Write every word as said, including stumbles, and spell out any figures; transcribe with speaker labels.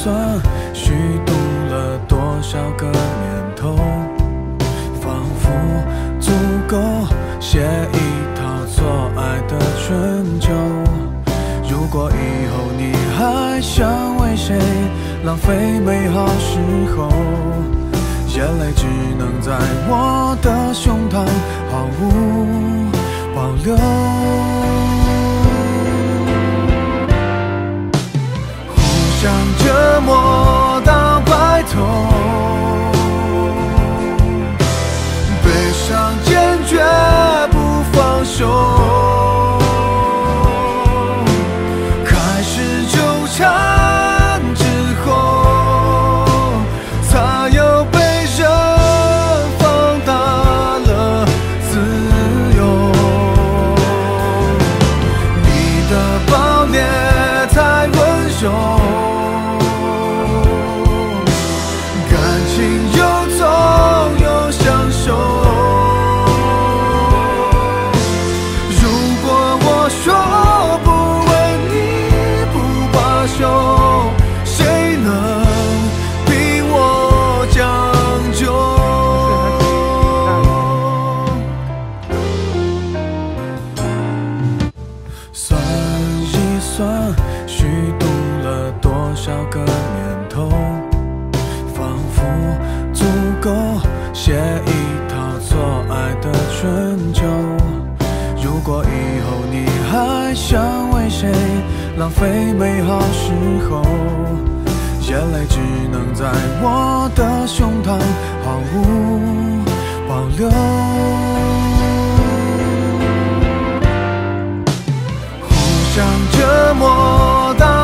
Speaker 1: 算，虚度了多少个年头，仿佛足够写一套做爱的春秋。如果以后你还想为谁浪费美好时候，眼泪只能在我的胸膛毫无保留。互相折磨到白头，悲伤坚决不放手，开始纠缠之后，才有被人放大了自由。你的暴烈太温柔，谁能比我讲究？算一算，虚度了多少个年头，仿佛足够写一套做爱的春秋。如果以后你还想为谁浪费美好时候，眼泪只能在我的胸膛毫无保留。互相折磨到